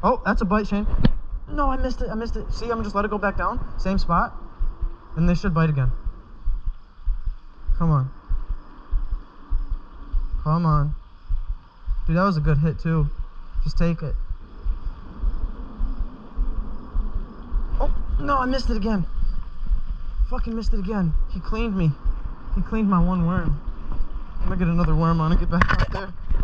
Oh, that's a bite, Shane. No, I missed it. I missed it. See, I'm just let it go back down. Same spot. And they should bite again. Come on. Come on. Dude, that was a good hit, too. Just take it. Oh, no, I missed it again. Fucking missed it again. He cleaned me. He cleaned my one worm. I'm gonna get another worm on and get back out there.